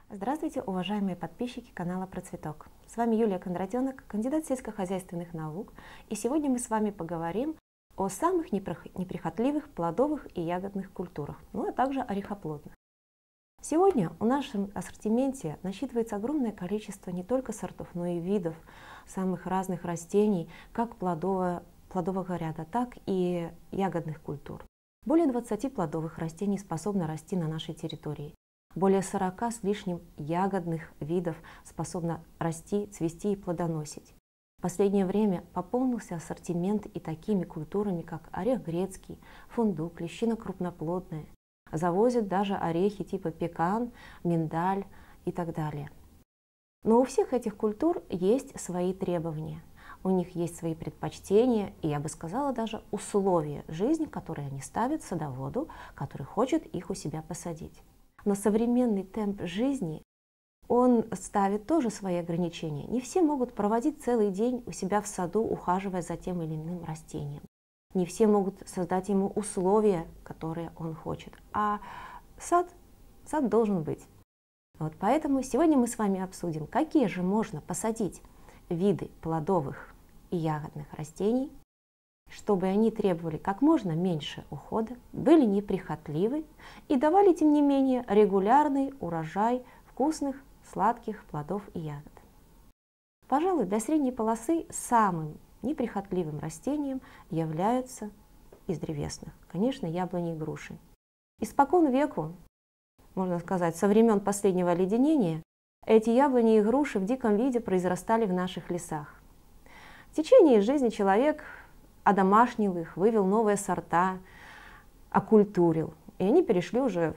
Здравствуйте, уважаемые подписчики канала Процветок. С вами Юлия Кондратенок, кандидат сельскохозяйственных наук, и сегодня мы с вами поговорим о самых неприхотливых плодовых и ягодных культурах, а также орехоплодных. Сегодня в нашем ассортименте насчитывается огромное количество не только сортов, но и видов самых разных растений, как плодового ряда, так и ягодных культур. Более 20 плодовых растений способны расти на нашей территории. Более 40 с лишним ягодных видов способно расти, цвести и плодоносить. В последнее время пополнился ассортимент и такими культурами, как орех грецкий, фундук, лещина крупноплодная. Завозят даже орехи типа пекан, миндаль и так далее. Но у всех этих культур есть свои требования. У них есть свои предпочтения и, я бы сказала, даже условия жизни, которые они ставят садоводу, который хочет их у себя посадить. Но современный темп жизни, он ставит тоже свои ограничения. Не все могут проводить целый день у себя в саду, ухаживая за тем или иным растением. Не все могут создать ему условия, которые он хочет. А сад должен быть. Поэтому сегодня мы с вами обсудим, какие же можно посадить виды плодовых и ягодных растений, чтобы они требовали как можно меньше ухода, были неприхотливы и давали, тем не менее, регулярный урожай вкусных, сладких плодов и ягод. Пожалуй, для средней полосы самым неприхотливым растением являются из древесных, конечно, яблони и груши. Испокон веку, можно сказать, со времен последнего оледенения, эти яблони и груши в диком виде произрастали в наших лесах. В течение жизни человек одомашнил их, вывел новые сорта, окультурил. И они перешли уже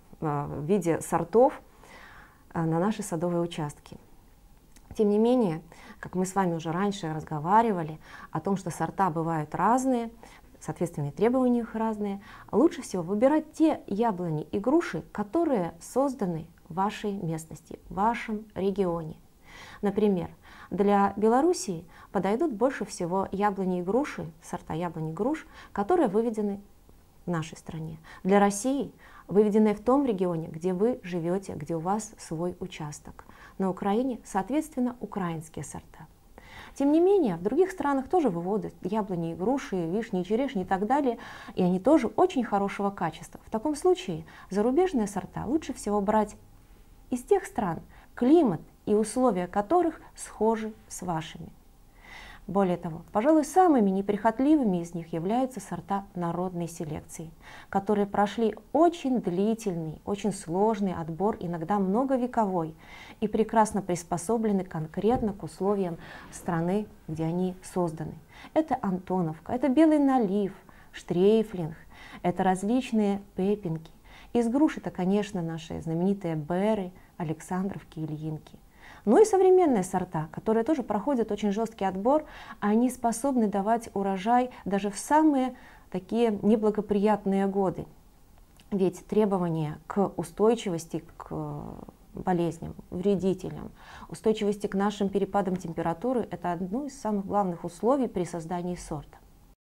в виде сортов на наши садовые участки. Тем не менее, как мы с вами уже раньше разговаривали о том, что сорта бывают разные, соответственно, и требования их разные, лучше всего выбирать те яблони и груши, которые созданы в вашей местности, в вашем регионе. Например, для Белоруссии подойдут больше всего яблони и груши, сорта яблони и груш, которые выведены в нашей стране. Для России выведенные в том регионе, где вы живете, где у вас свой участок. На Украине, соответственно, украинские сорта. Тем не менее, в других странах тоже выводят яблони и груши, вишни и черешни и так далее, и они тоже очень хорошего качества. В таком случае зарубежные сорта лучше всего брать из тех стран, климат и условия которых схожи с вашими. Более того, пожалуй, самыми неприхотливыми из них являются сорта народной селекции, которые прошли очень длительный, очень сложный отбор, иногда многовековой, и прекрасно приспособлены конкретно к условиям страны, где они созданы. Это Антоновка, это белый налив, штрейфлинг, это различные пепинки. Из груш это, конечно, наши знаменитые беры, Александровки, Ильинки. Ну и современные сорта, которые тоже проходят очень жесткий отбор, они способны давать урожай даже в самые такие неблагоприятные годы. Ведь требования к устойчивости к болезням, вредителям, устойчивости к нашим перепадам температуры – это одно из самых главных условий при создании сорта.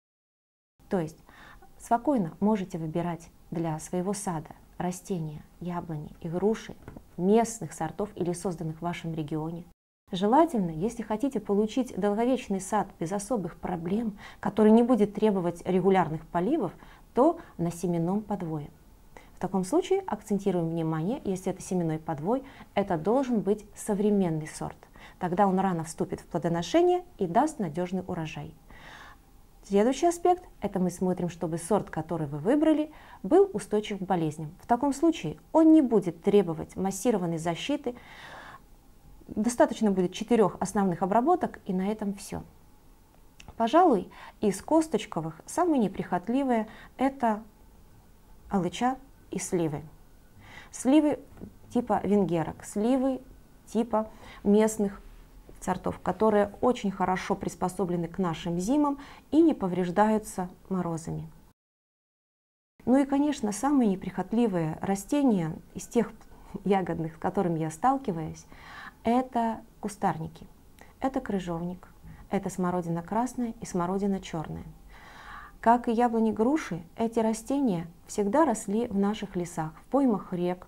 То есть спокойно можете выбирать для своего сада растения, яблони и груши местных сортов или созданных в вашем регионе. Желательно, если хотите получить долговечный сад без особых проблем, который не будет требовать регулярных поливов, то на семенном подвое. В таком случае акцентируем внимание, если это семенной подвой, это должен быть современный сорт. Тогда он рано вступит в плодоношение и даст надежный урожай. Следующий аспект – это мы смотрим, чтобы сорт, который вы выбрали, был устойчив к болезням. В таком случае он не будет требовать массированной защиты, достаточно будет 4 основных обработок, и на этом все. Пожалуй, из косточковых самые неприхотливые – это алыча и сливы. Сливы типа венгерок, сливы типа местных сортов, которые очень хорошо приспособлены к нашим зимам и не повреждаются морозами. Ну и, конечно, самые неприхотливые растения из тех ягодных, с которыми я сталкиваюсь, это кустарники. Это крыжовник, это смородина красная и смородина черная. Как и яблони груши, эти растения всегда росли в наших лесах, в поймах рек,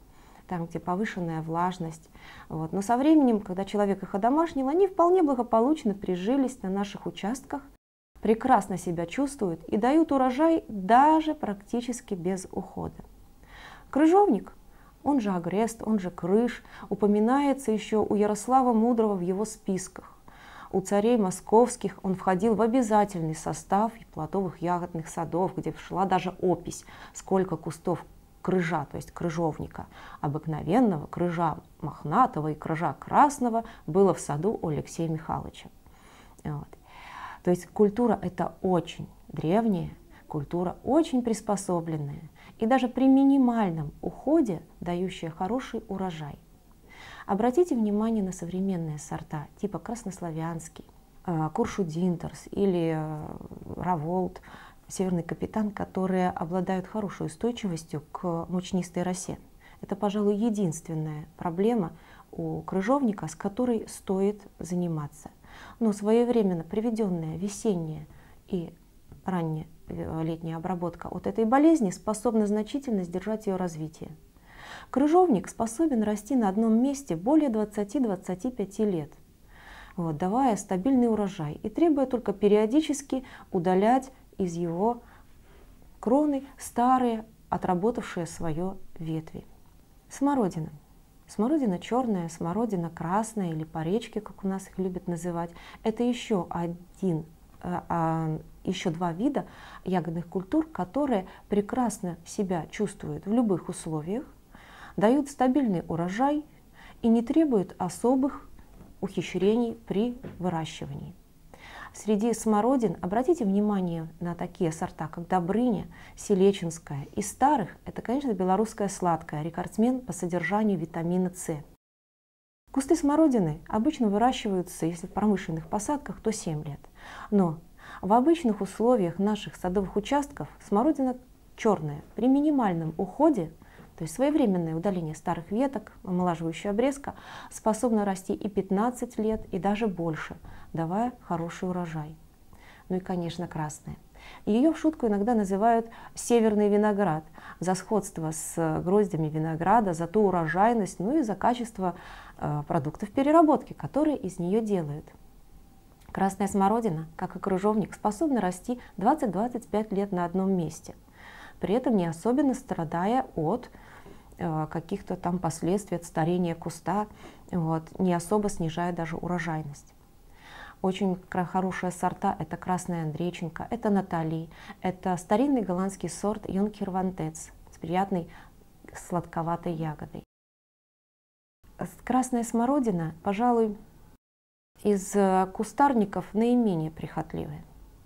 там, где повышенная влажность. Вот. Но со временем, когда человек их одомашнил, они вполне благополучно прижились на наших участках, прекрасно себя чувствуют и дают урожай даже практически без ухода. Крыжовник, он же агрест, он же крыж, упоминается еще у Ярослава Мудрого в его списках. У царей московских он входил в обязательный состав плодовых ягодных садов, где шла даже опись, сколько кустов крыжа, то есть крыжовника, обыкновенного, крыжа мохнатого и крыжа красного было в саду у Алексея Михайловича. Вот. То есть культура это очень древняя, культура очень приспособленная и даже при минимальном уходе дающая хороший урожай. Обратите внимание на современные сорта типа краснославянский, Куршудинтерс или Раволт, Северный Капитан, которые обладают хорошей устойчивостью к мучнистой росе. Это, пожалуй, единственная проблема у крыжовника, с которой стоит заниматься. Но своевременно приведенная весенняя и ранняя летняя обработка от этой болезни способна значительно сдержать ее развитие. Крыжовник способен расти на одном месте более 20-25 лет, вот, давая стабильный урожай и требуя только периодически удалять из его кроны старые, отработавшие свое ветви. Смородина. Смородина черная, смородина красная или по речке, как у нас их любят называть, это еще два вида ягодных культур, которые прекрасно себя чувствуют в любых условиях, дают стабильный урожай и не требуют особых ухищрений при выращивании. Среди смородин обратите внимание на такие сорта, как Добрыня, Селеченская. Из старых это, конечно, белорусская сладкая, рекордсмен по содержанию витамина С. Кусты смородины обычно выращиваются, если в промышленных посадках, то 7 лет. Но в обычных условиях наших садовых участков смородина черная при минимальном уходе, то есть своевременное удаление старых веток, омолаживающая обрезка, способна расти и 15 лет, и даже больше, давая хороший урожай. Ну и, конечно, красная. Ее в шутку иногда называют северный виноград за сходство с гроздями винограда, за ту урожайность, ну и за качество продуктов переработки, которые из нее делают. Красная смородина, как и крыжовник, способна расти 20-25 лет на одном месте, при этом не особенно страдая от каких-то там последствий от старения куста, вот, не особо снижая даже урожайность. Очень хорошие сорта — это Красная Андрейченко, это Натали, это старинный голландский сорт Юнкер Вантец с приятной сладковатой ягодой. Красная смородина, пожалуй, из кустарников наименее прихотливая.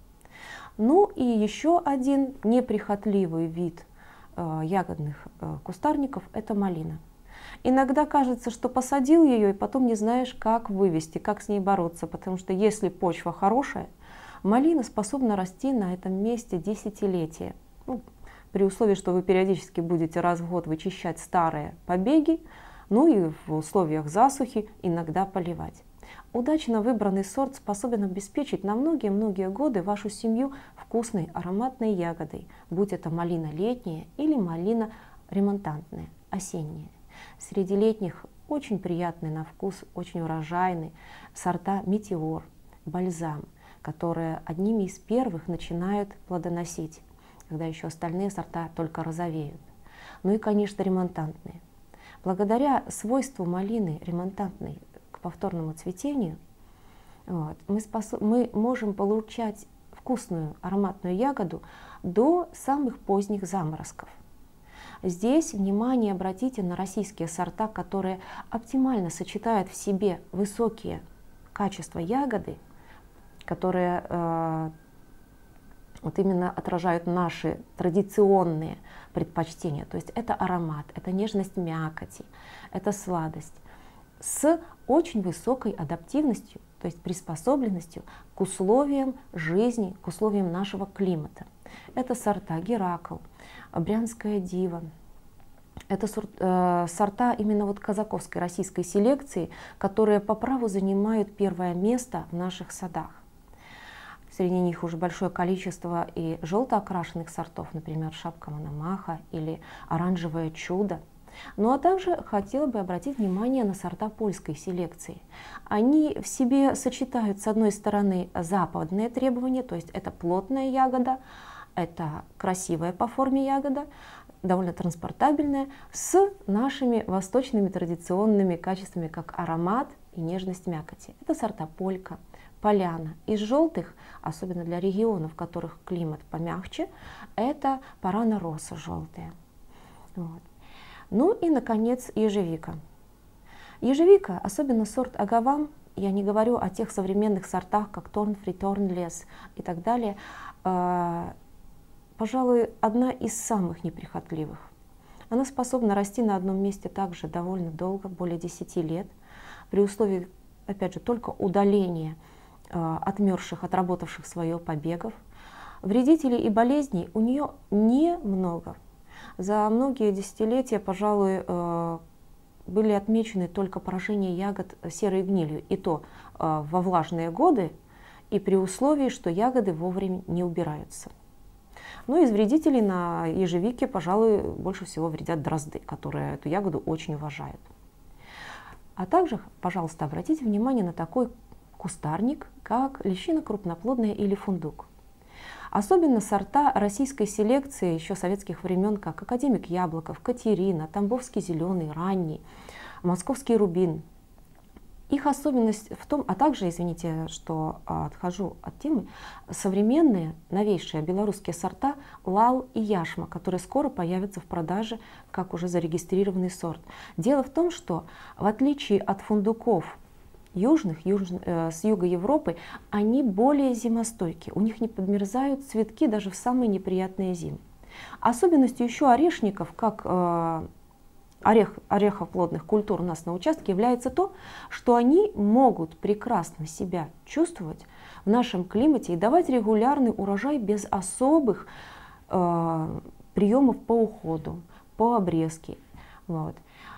Ну и еще один неприхотливый вид ягодных кустарников — это малина. Иногда кажется, что посадил ее и потом не знаешь, как вывести, как с ней бороться, потому что если почва хорошая, малина способна расти на этом месте десятилетия. Ну, при условии, что вы периодически будете раз в год вычищать старые побеги, ну и в условиях засухи иногда поливать. Удачно выбранный сорт способен обеспечить на многие-многие годы вашу семью вкусной ароматной ягодой, будь это малина летняя или малина ремонтантная, осенняя. Среди летних очень приятный на вкус, очень урожайный сорта Метеор, Бальзам, которые одними из первых начинают плодоносить, когда еще остальные сорта только розовеют. Ну и, конечно, ремонтантные. Благодаря свойству малины ремонтантной к повторному цветению, вот, мы можем получать вкусную ароматную ягоду до самых поздних заморозков. Здесь внимание обратите на российские сорта, которые оптимально сочетают в себе высокие качества ягоды, которые вот именно отражают наши традиционные предпочтения. То есть это аромат, это нежность мякоти, это сладость с очень высокой адаптивностью, то есть приспособленностью к условиям жизни, к условиям нашего климата. Это сорта Геракл, Брянская дива. Это сорта именно вот казаковской российской селекции, которые по праву занимают первое место в наших садах. Среди них уже большое количество и желто окрашенных сортов, например, шапка Мономаха или оранжевое чудо. Ну а также хотела бы обратить внимание на сорта польской селекции. Они в себе сочетают, с одной стороны, западные требования, то есть это плотная ягода, это красивая по форме ягода, довольно транспортабельная, с нашими восточными традиционными качествами, как аромат и нежность мякоти. Это сорта полька, поляна. Из желтых, особенно для регионов, в которых климат помягче, это парана роса желтая. Вот. Ну и, наконец, ежевика. Ежевика, особенно сорт агавам, я не говорю о тех современных сортах, как Торнфри, Торнлес и так далее, пожалуй, одна из самых неприхотливых. Она способна расти на одном месте также довольно долго, более 10 лет, при условии, опять же, только удаления отмерзших, отработавших свое побегов. Вредителей и болезней у нее немного. За многие десятилетия, пожалуй, были отмечены только поражения ягод серой гнилью, и то во влажные годы, и при условии, что ягоды вовремя не убираются. Ну, из вредителей на ежевике, пожалуй, больше всего вредят дрозды, которые эту ягоду очень уважают. А также, пожалуйста, обратите внимание на такой кустарник, как лещина крупноплодная или фундук. Особенно сорта российской селекции еще советских времен, как академик Яблоков, Катерина, Тамбовский зеленый, ранний, московский рубин. Их особенность в том, а также, извините, что отхожу от темы, современные, новейшие белорусские сорта лал и яшма, которые скоро появятся в продаже как уже зарегистрированный сорт. Дело в том, что в отличие от фундуков южных, с юга Европы, они более зимостойкие, у них не подмерзают цветки даже в самые неприятные зимы. Особенностью еще орешников, как орехоплодных культур у нас на участке, является то, что они могут прекрасно себя чувствовать в нашем климате и давать регулярный урожай без особых приемов по уходу, по обрезке. Вот.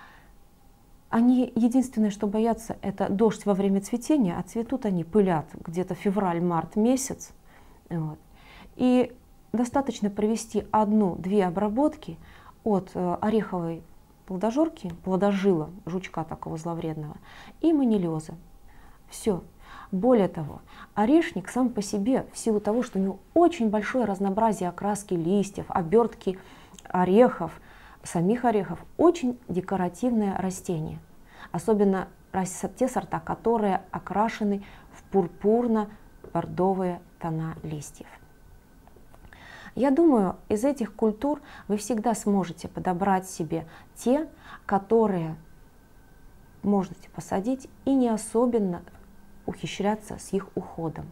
Они единственное, что боятся, это дождь во время цветения, а цветут они, пылят где-то февраль-март месяц. Вот. И достаточно провести 1-2 обработки от ореховой плодожорки, плодожила, жучка такого зловредного, и манилиоза. Все. Более того, орешник сам по себе, в силу того, что у него очень большое разнообразие окраски листьев, обертки орехов, самих орехов, очень декоративное растение. Особенно те сорта, которые окрашены в пурпурно-бордовые тона листьев. Я думаю, из этих культур вы всегда сможете подобрать себе те, которые можете посадить и не особенно ухищряться с их уходом.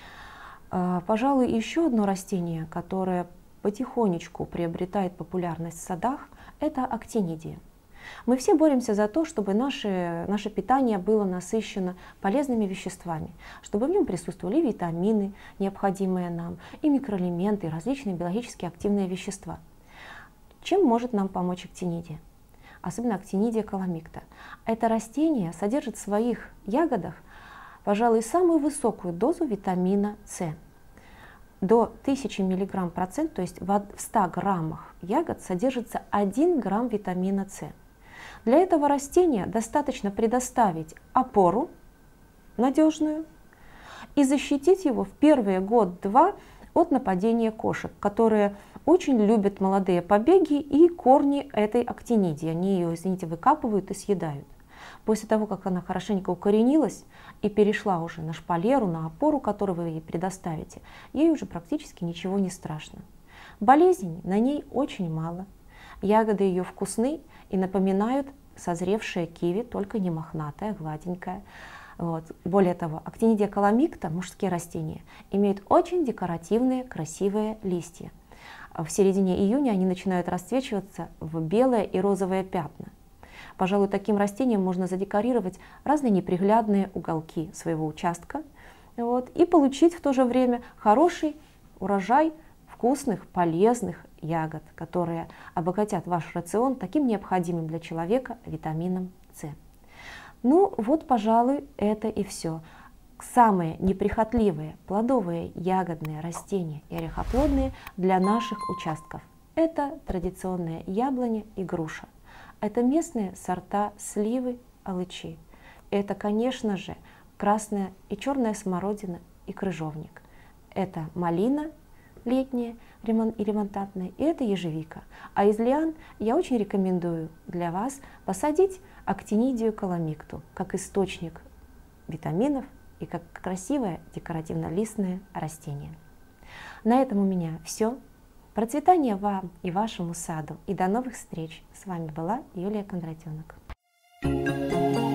Пожалуй, еще одно растение, которое потихонечку приобретает популярность в садах, это актинидия. Мы все боремся за то, чтобы наше питание было насыщено полезными веществами, чтобы в нем присутствовали витамины, необходимые нам, и микроэлементы, и различные биологически активные вещества. Чем может нам помочь актинидия? Особенно актинидия каламикта. Это растение содержит в своих ягодах, пожалуй, самую высокую дозу витамина С. До 1000 мг%, то есть в 100 граммах ягод содержится 1 грамм витамина С. Для этого растения достаточно предоставить опору надежную и защитить его в первые год-два от нападения кошек, которые очень любят молодые побеги и корни этой актинидии. Они ее, извините, выкапывают и съедают. После того, как она хорошенько укоренилась и перешла уже на шпалеру, на опору, которую вы ей предоставите, ей уже практически ничего не страшно. Болезней на ней очень мало. Ягоды ее вкусны и напоминают созревшее киви, только не мохнатое, гладенькое. Вот. Более того, актинидия каламикта, мужские растения, имеют очень декоративные, красивые листья. В середине июня они начинают расцвечиваться в белые и розовые пятна. Пожалуй, таким растением можно задекорировать разные неприглядные уголки своего участка, вот, и получить в то же время хороший урожай вкусных, полезных ягод, которые обогатят ваш рацион таким необходимым для человека витамином С. Ну вот, пожалуй, это и все. Самые неприхотливые плодовые ягодные растения и орехоплодные для наших участков. Это традиционные яблони и груша. Это местные сорта сливы, алычи. Это, конечно же, красная и черная смородина и крыжовник. Это малина летняя и ремонтантная, и это ежевика. А из лиан я очень рекомендую для вас посадить актинидию каламикту как источник витаминов и как красивое декоративно-листное растение. На этом у меня все. Процветания вам и вашему саду. И до новых встреч. С вами была Юлия Кондратенок.